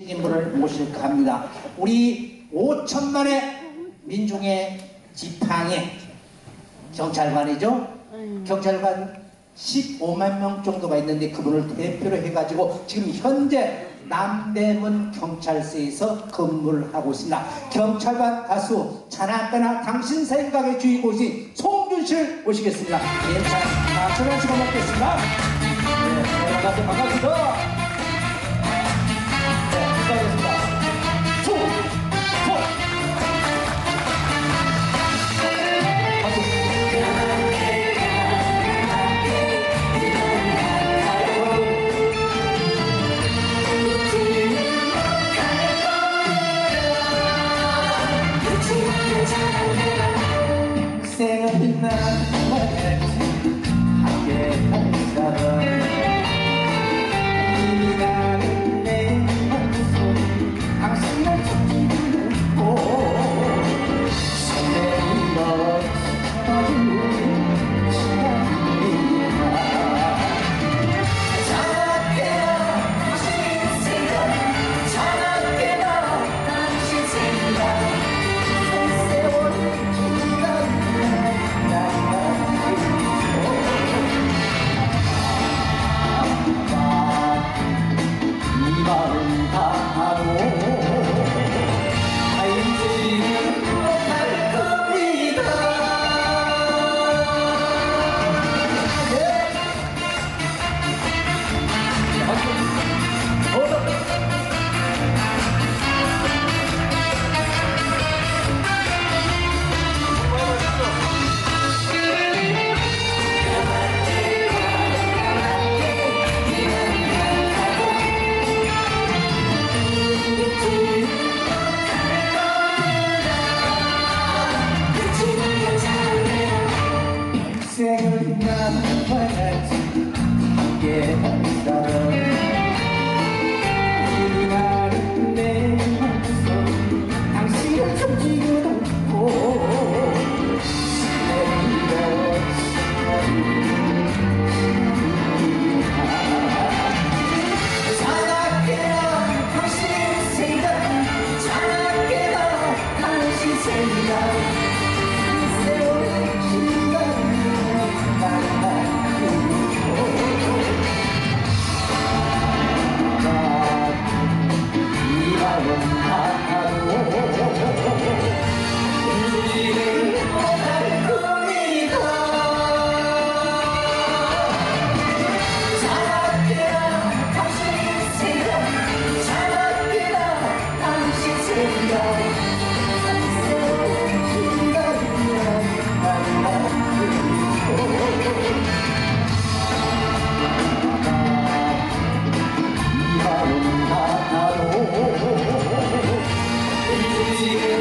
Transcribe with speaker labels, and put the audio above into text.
Speaker 1: 인물을 모실까 합니다. 우리 5천만의 민중의 지팡이 경찰관이죠. 경찰관 15만 명 정도가 있는데 그분을 대표로 해가지고 지금 현재 남대문 경찰서에서 근무를 하고 있습니다. 경찰관 가수 자나깨나 당신 생각의 주인공이신 송준실 모시겠습니다. 예찬 박수를 시간 먹겠습니다. 네, 여러분 반갑습니다. 생각이 나만 함께 한 사람 이미 나는 내 몸속 당신을 지키고 설레는 것 찾아주는 시간이야 자나깨나 당신 생각 자나깨나 당신 생각 생을 나눠야지 함께 한 사람 이 날은 내 몸속 당신을 숨기고 놓고 설레는 것이 자나깨나 당신 생각 자나깨나 당신 생각
Speaker 2: Yeah.